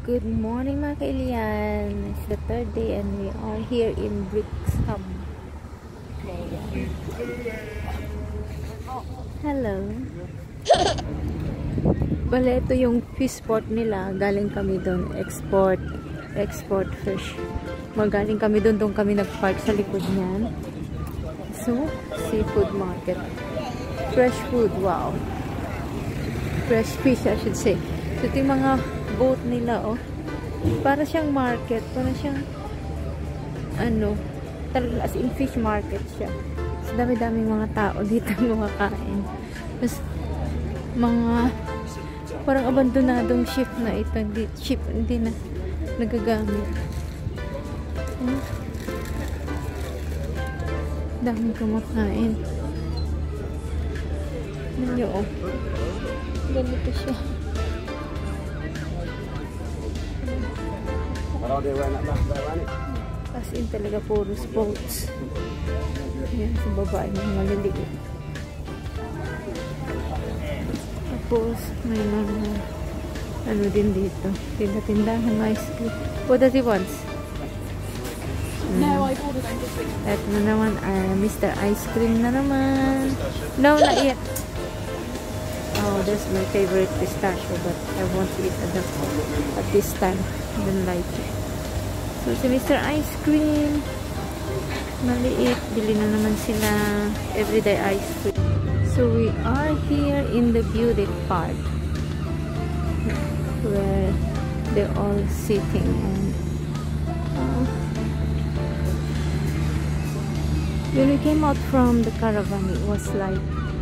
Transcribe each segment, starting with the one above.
Good morning mga kailian. It's the third day and we are here in Brixham. Hello. Bale, ito yung fish port nila. Galing kami doon. Export fish. Magaling kami doon kami nag-park sa likod niyan. So, seafood market. Fresh food, wow. Fresh fish, I should say. So, ito yung mga boat nila, oh. Para siyang market. Para siyang, talaga as in fish market siya. So, dami-daming mga tao dito kumakain. Tapos, mga, parang abandonadong ship na ito. Hindi na nagagamit. Daming kumakain. Ano, oh. Ganito siya. As in talaga puro boats. Yan, sa baba yung maliliit. Tapos may mga ano din dito. Tinda-tindahan ice cream. What does he want? No, I ordered anything. Ito na naman, Mr. Ice Cream na naman. No, not yet. Oh, that's my favorite pistachio, but I won't eat at this time. I don't like it. So, si Mr. Ice Cream, maliit. Bili na naman sila everyday ice cream. So, we are here in the beauty part where they're all sitting and when we came out from the caravan, it was like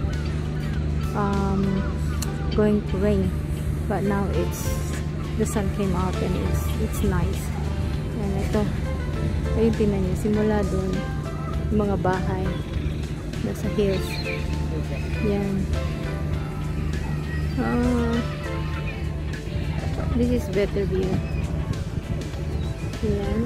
going to rain, but now the sun came out and it's nice. And ito, ayun, tingnan nyo, simula dun yung mga bahay nasa hills. Yan. This is better view. Yan.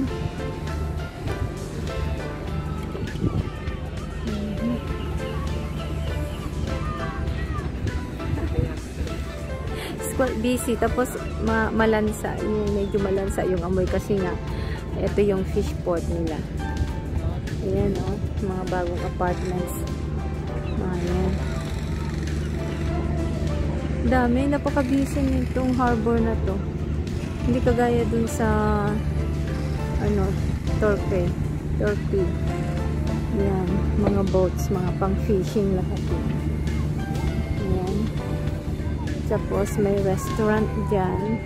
Quite busy, tapos malansa yung medyo malansa yung amoy kasi nga ito yung fish port nila. Ayan, oh, mga bagong apartments. Ayan, dami, napaka-busy nitong harbor na to, hindi kagaya dun sa Turkey. Ayan, mga boats, mga pang fishing lahat yun. Ayan. Tapos may restaurant dyan.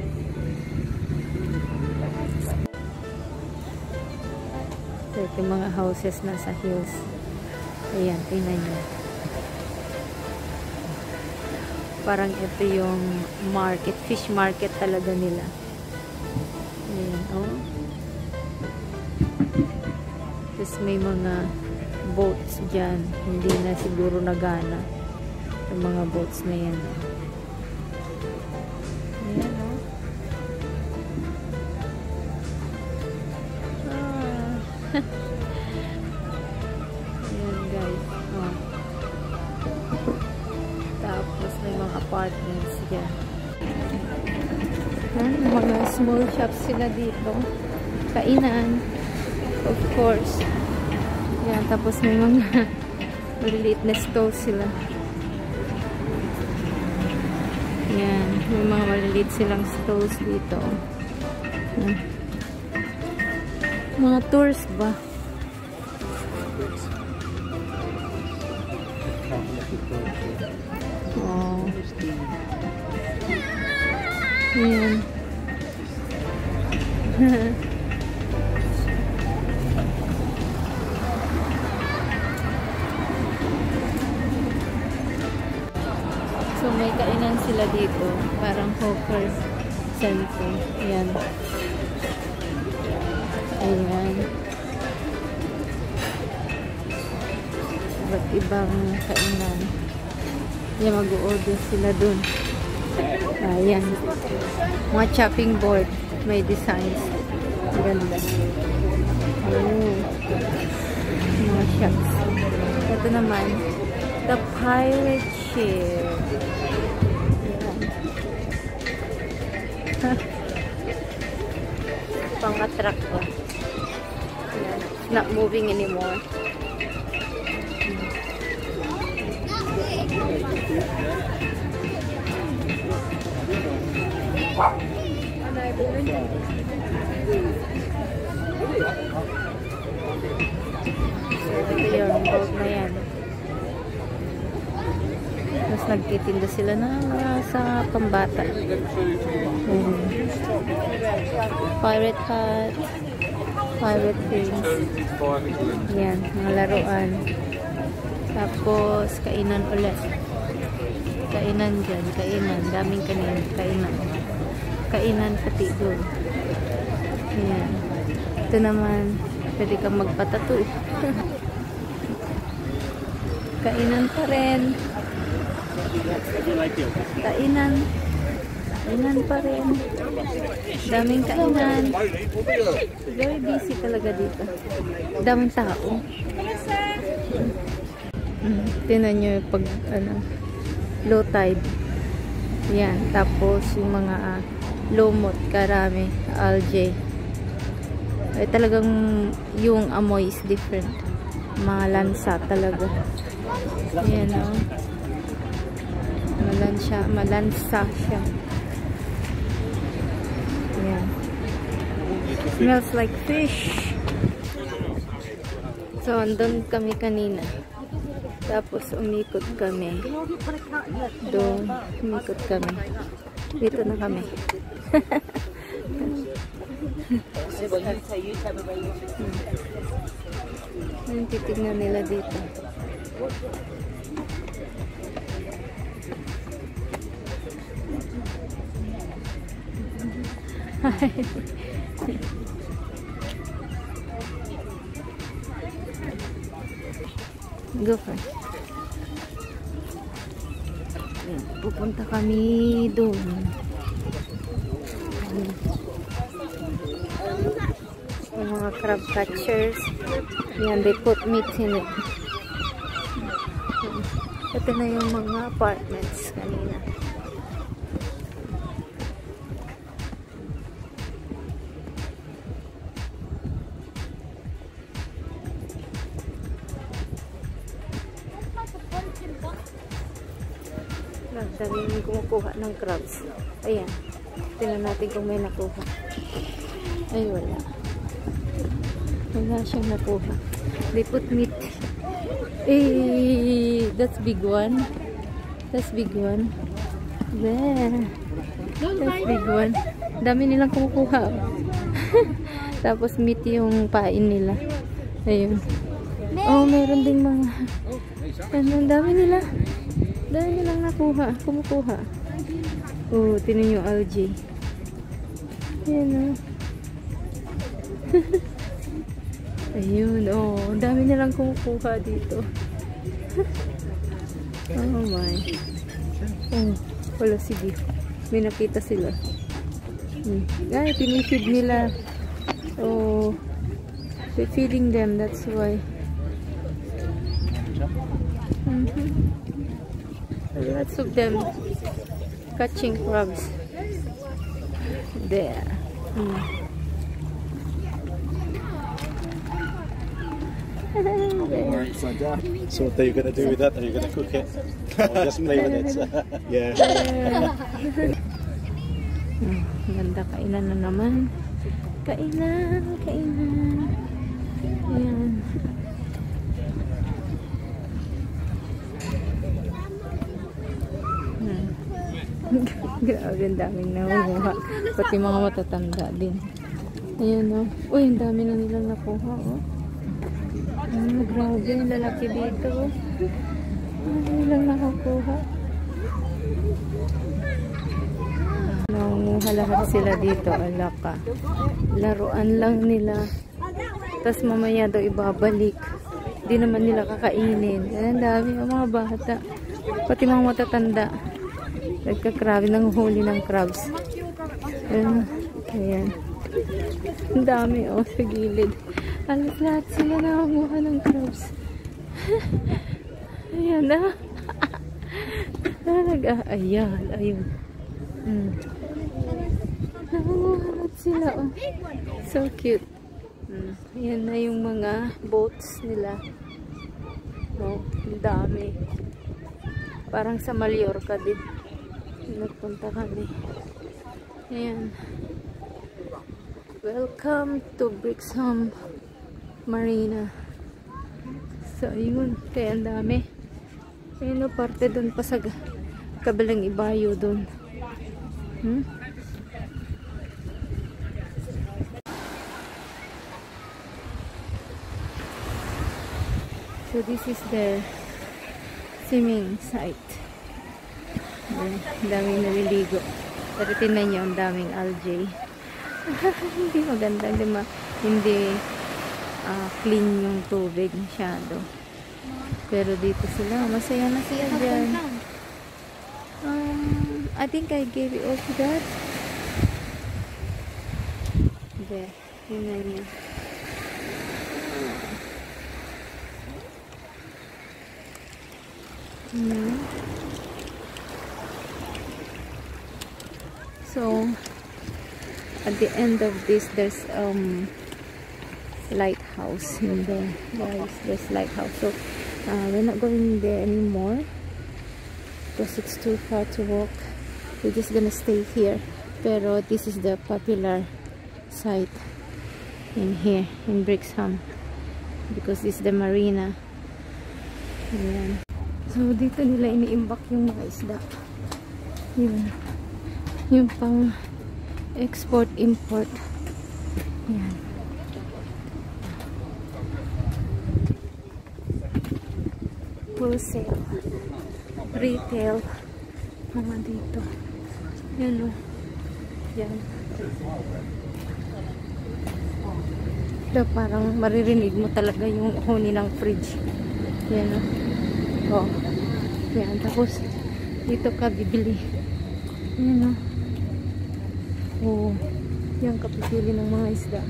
So, ito yung mga houses na sa hills. Ayan, tingnan nyo. Parang ito yung market, fish market talaga nila. Ayan, oh. Tapos may mga boats dyan. Hindi na siguro nagana yung mga boats na yan, oh. Ayan, oh. Ayan, guys. Oh. Tapos may mga apartments dyan. Mga small shops sila dito. Kainan. Of course. Ayan, tapos may mga maliliit na stores sila. Yan, may mga maliliit silang stores dito. Mga tours ba? Oh. Yan. So, may kainan sila dito. Parang hawker center. Ayan. Ayan. Iba't ibang kainan. Ayan, mag-order sila dun. Ayan. Mga chopping board. May designs. Ganda. Oh. Mga shops. Ito naman. The pirate ship. truck ko. Ayan. Not moving anymore. Ito yung boat na yan. Tapos nagtitinda sila na sa pambata. Pirate hat, pirate things. Yan, mga laruan. Tapos kainan ulit. Kainan dyan, kainan. Daming kainan. Kainan pati doon. Yan. Ito naman, pwede kang magpatattoo. Kainan pa rin. Kainan. Kainan pa rin. Daming kainan. Very busy talaga dito. Daming tao. Tingnan nyo yung pag, low tide. Yan. Tapos yung mga lumot, karami, algae. Ay, talagang yung amoy is different. Malansa talaga. Yan o. Malansa siya. Yan. Smells like fish. So, andun kami kanina. Tapos, umikot kami. Doon, umikot kami. Dito na kami. Yung titignan nila dito. Go for it. Pupunta kami doon. Yung mga crab catchers. Yan, they put meat in it. Ito na yung mga apartments kanina. Daming kumukuha ng crabs. Ayan. Tingnan natin kung may nakuha. Ay, wala. Wala siyang nakuha. They put meat. Eh, that's big one. That's big one. There. That's big one. Dami nilang kumukuha. Tapos meat yung pain nila. Ayun. Oh, meron ding mga ang dami nila. Dami nilang nakuha. Kumukuha. Oh, tinan yung algae. Ayan o. Ayun, oh. Ang dami nilang kumukuha dito. Oh my. Oh, wala, sige. May nakita sila. Ay, pinifeed nila. Oh, they're feeding them, that's why. Lots of them catching crabs. There. So what are you gonna do with that? Are you gonna cook it? Or just play with it? Yeah. Ganda, kainan na naman. Kainan. Ayan. Grabe, ang daming nakuha. Pati mga matatanda din. Ayan o. Uy, ang dami na nilang nakuha o. Grabe, ang lalaki dito o. Ang dami nilang nakakuha. Nangunguha lahat sila dito. Alaka. Laruan lang nila. Tapos mamaya daw ibabalik. Di naman nila kakainin. Ang dami ang mga bata. Pati mga matatanda. Nagkakrabi ng huli ng crabs. Ayan. Ang dami oh, sa gilid. Alas lahat sila nakakuha ng crabs. Ayan na. Talaga. Ayan. Ayun. Nakakuha lahat sila, oh. So cute. Yan na yung mga boats nila. Oh, ang dami. Parang sa Mallorca din. Nagpunta kami. Ayan. Welcome to Brixham Marina. So, yun. Kaya ang dami. Ayun, parte dun pa sa kabilang ibayo dun. So, this is their swimming site. Ang daming naliligo. Pero tingnan nyo, ang daming algae. Hindi maganda. Hindi clean yung tubig masyado. Pero dito sila. Masaya na siya dyan. I think I gave it all to that. There. Tingnan nyo. So at the end of this there's lighthouse in there, guys. There's lighthouse. So we're not going there anymore because it's too far to walk. We're just gonna stay here. Pero this is the popular site in here in Brixham because this is the marina. Ayan. So, dito nila iniimbak yung mga isda. Yun. Yung pang export-import. Yan. Wholesale. Retail. Mga dito. Yan o. Yan. Ito, parang maririnig mo talaga yung huni ng fridge. Yan o. Oh. Yan. Tapos, dito ka bibili. Yan o. Oh. Yan ka pipili ng mga isda.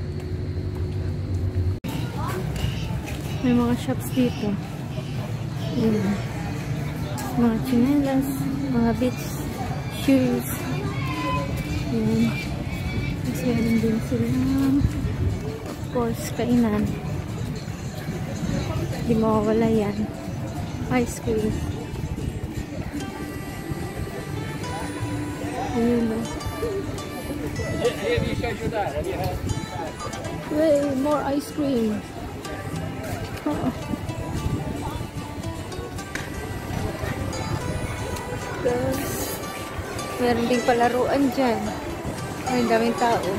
May mga shops dito. Yan. Mga chinelas, mga beach shoes. Yan. Kasi meron din sila. Of course, kainan. Hindi mawawala yan. Ice cream. Ayun o. Way, more ice cream. Oh. Guys, meron ding palaruan dyan. Ay, daming tao.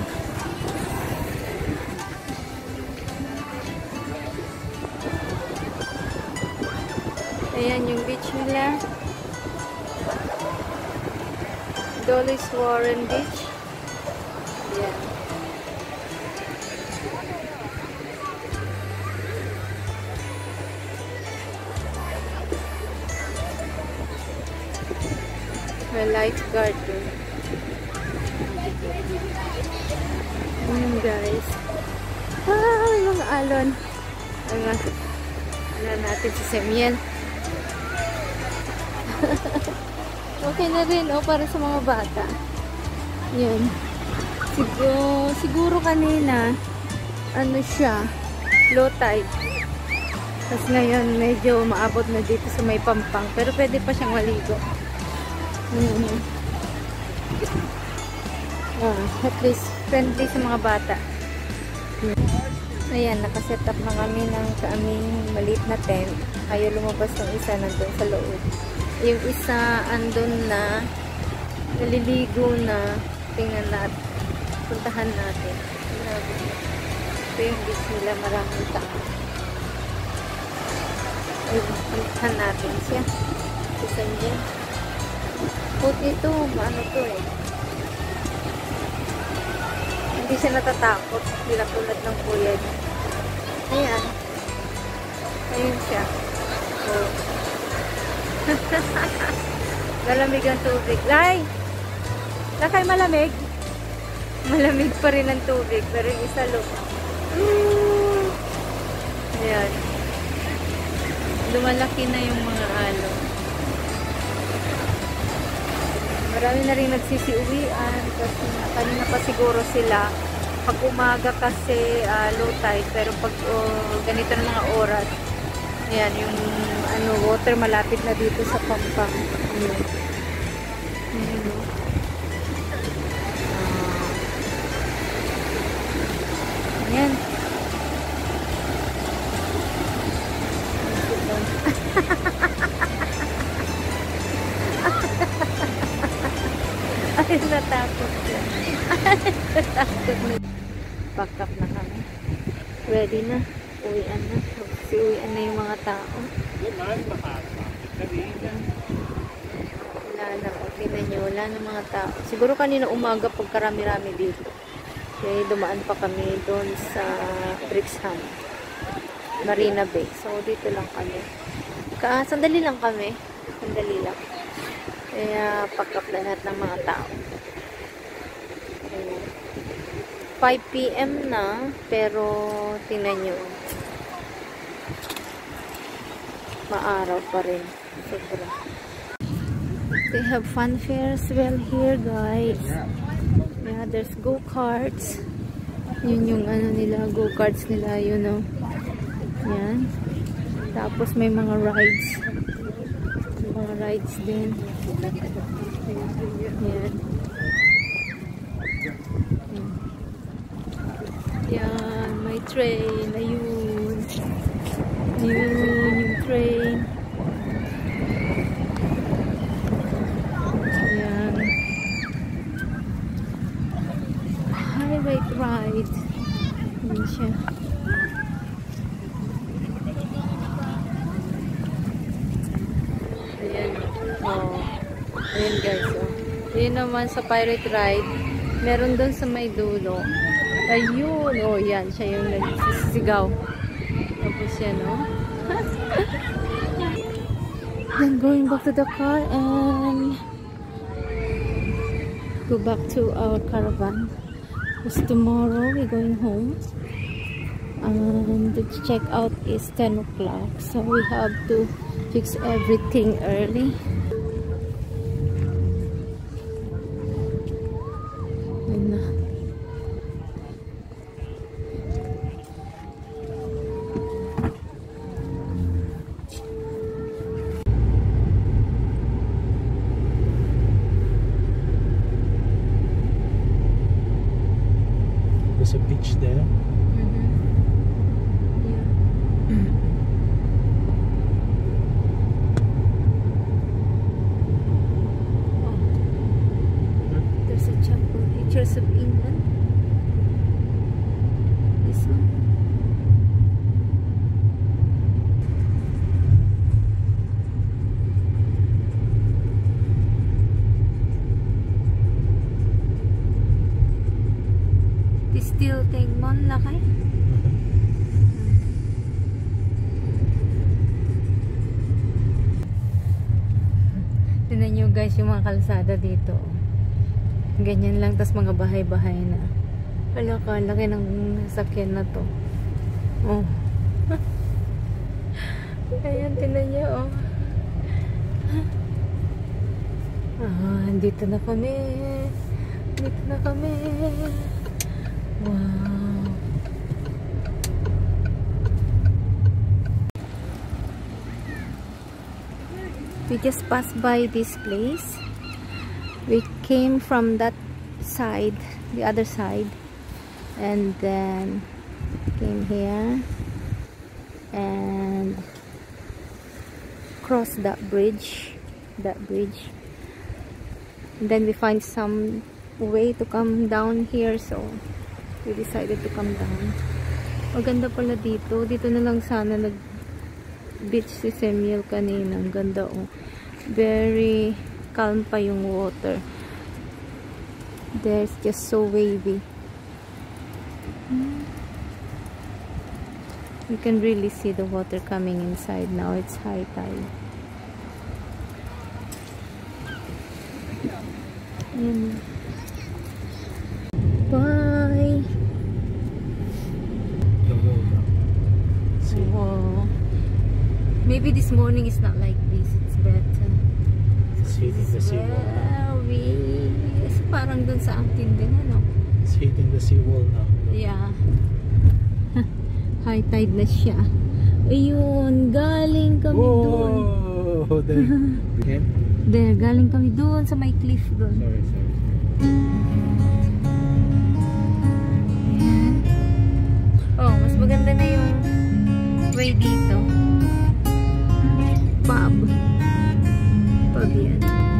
Ayan yung beach nila. Dolly's Warren Beach. Ayan. May lifeguard dun. Ayan guys. May mga alon. Ano natin si Samuel. Okay na rin, oh, para sa mga bata. Yun. Siguro kanina, ano siya, low tide. Tapos ngayon, medyo maabot na dito sa may Pampang. Pero pwede pa siyang maligo. At least, friendly sa mga bata. Ayan, nakaset up na kami ng kaming maliit na tent. Ayaw lumabas ng isa nandun sa loob. Yung isa andun na, naliligo na. Tingnan natin. Puntahan natin. Ito yung beach nila, maraming tao. Puntahan natin siya. Isa niya. Puti ito, ano to eh. Hindi siya natatakot. Hindi na tulad ng kuya niya. Ayan. Ayun siya. Oh. Malamig ang tubig. Lai! Lakay malamig? Malamig pa rin ang tubig. Pero yung isa look. Ayan. Lumalaki na yung mga alon. Marami na rin nagsisiuwian kasi kanina pa siguro sila. Pag umaga kasi low tide, pero pag ganito na mga oras, ayan, yung water malapit na dito sa Pampang. Ayan. Ay, natakot siya. Natakot na. Pack up na kami. Ready na. Uwian na. Uwian na yung mga tao. Wala na. Tingnan nyo. Wala na mga tao. Siguro kanina umaga pagkarami-rami dito. Okay, dumaan pa kami doon sa Brixham, Marina Bay. So, dito lang kami. Sandali lang kami. Sandali lang. Kaya, pack up na lahat ng mga tao. Ayan. 5 PM na, pero tingnan nyo. Maaraw pa rin. Sobra. They have fun fairs well here, guys. Yeah, there's go-karts. Yun yung nila, go-karts nila, you know. Yan. Tapos may mga rides. May mga rides din. Yan. Yan, may train. Ayun. Ayun, yung train. Yan. Highway ride. Yan siya. Ayan. Oh. Ayan guys. Oh. Ayan naman sa pirate ride. Meron doon sa may dulo. Ayun. Oh, yan. Siya yung nagsisigaw. Tapos yan, oh. Then going back to the car and go back to our caravan. Because tomorrow we're going home. And the checkout is 10 o'clock. So we have to fix everything early. There's a beach there. There's a chapel, Church of England. This one. Still Tingmon laki. Tingnan nyo guys yung mga kalsada dito. Ganyan lang, tas mga bahay-bahay na. Wala ka, laki ng sakyan na to. Oh. Ayan, tingnan nyo oh. Dito na kami. Dito na kami. Wow. We just passed by this place. We came from that side, the other side, and then came here and crossed that bridge. And then we find some way to come down here, so we decided to come down. Maganda pala dito. Dito na lang sana nag-beach si Samuel kanina. Ang ganda oh. Very calm pa yung water. There's just so wavy. You can really see the water coming inside now. It's high tide. Bye. Wow. Maybe this morning is not like this. It's better. See the sea. Well, waves. Parang dun sa atin din, ano? It's hitting the seawall now. Yeah. High tide na siya. Ayun, galing kami doon. Oh, there. Again? There, galing kami doon sa may cliff doon. Sorry. Ayan. Oh, mas maganda na yung way dito. Pub. Pub yan.